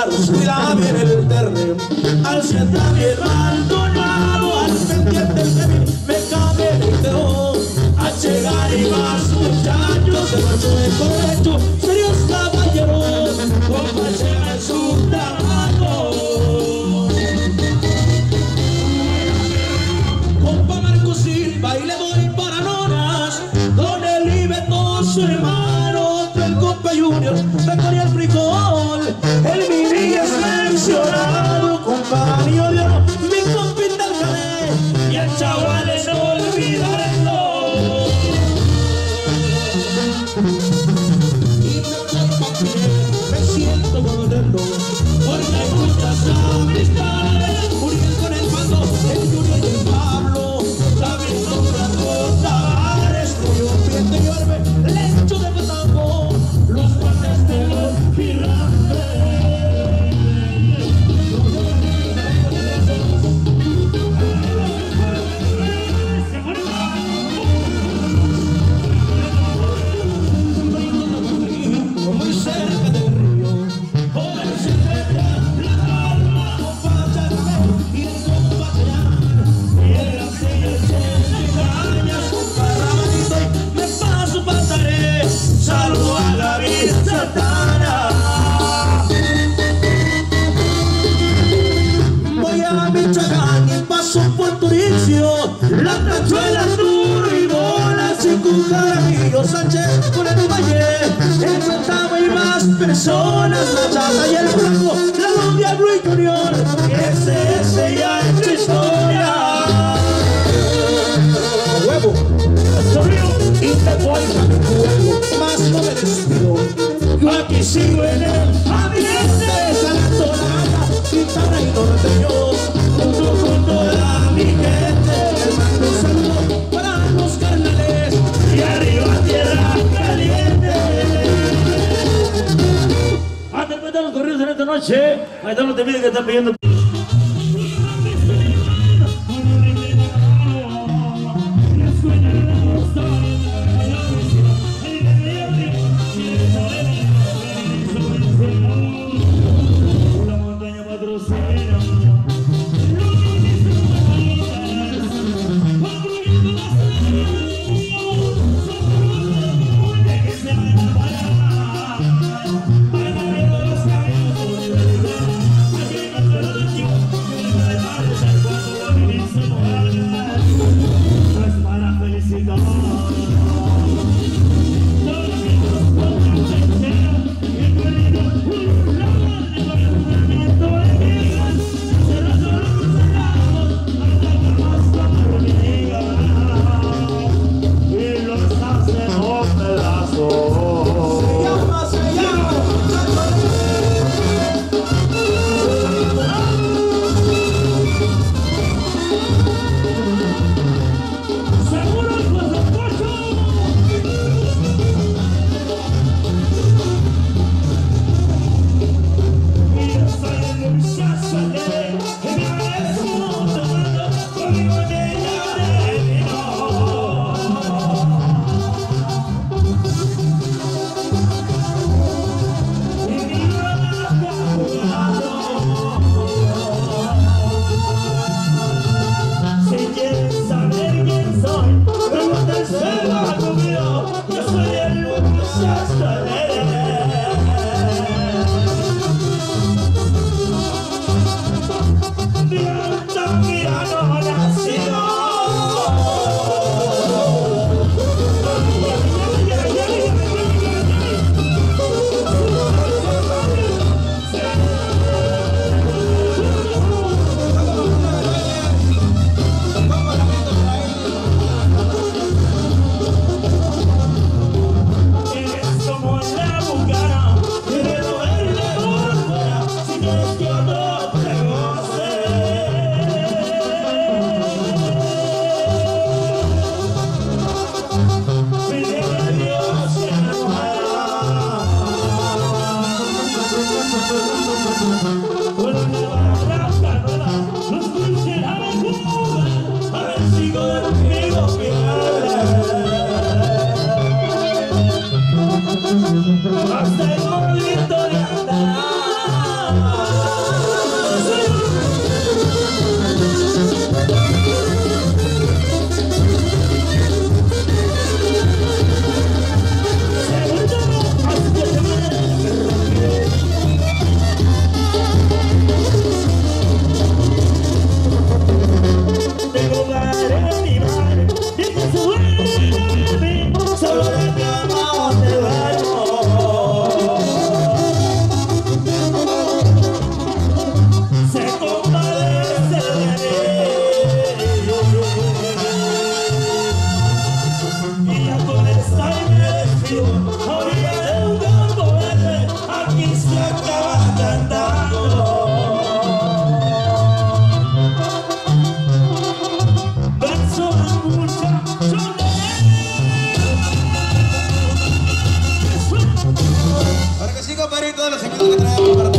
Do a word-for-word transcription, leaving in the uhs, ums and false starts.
pájaros cuida bien el terreno, al central bien abandonado, al pendiente el que me cabeleo, a llegar y más muchachos, el macho de colecho, serios caballeros, compañeros en su trabajo. Compa Marco Silva y le doy para nonas, Don Elibeto su hermano, el compa Junior, me ponía el frijol, el mini es mencionado, compa Darío de Oro, mi compita el Cané, y el chaval es no olvidarlo. Y me siento contento, porque hay muchas amistades, Uriel con el Pando, el Junior y el Pablo, David con Franco Tavares, Julio Piente y Orbe, Lencho de Patambo, los guantes de los gigantes. Muy cerca del río, por el cerca, la alma, compa Charmel y el compa Chayán, y el García, el Chen, y Cañas, compa Rabanito, y me paso pasaré, saludo a la vida Santana. Voy a Michoacán y paso por Turicio, la tachuela duro y bolas y cucaramillo, Sánchez con el valle, el Fantasma y más personas, la chata y el blanco, la novia Luis Junior, ese, ese ya es tu historia. Huevo, sobrino, y te voy a mi pueblo, más no me despido, yo aquí sigo en el ambiente, salatonada, guitarra y norteños, junto con toda mi gente, el mando saludo para los carnales, y arriba tierra caliente. Antes de los corridos en esta noche, ahí están los temidos que están pidiendo. Hasta el momento de andar. a orilla de un campo verde, aquí se acaba cantando. Verso de muchachos de Ahora que sí, compadrito, los invito a que traemos para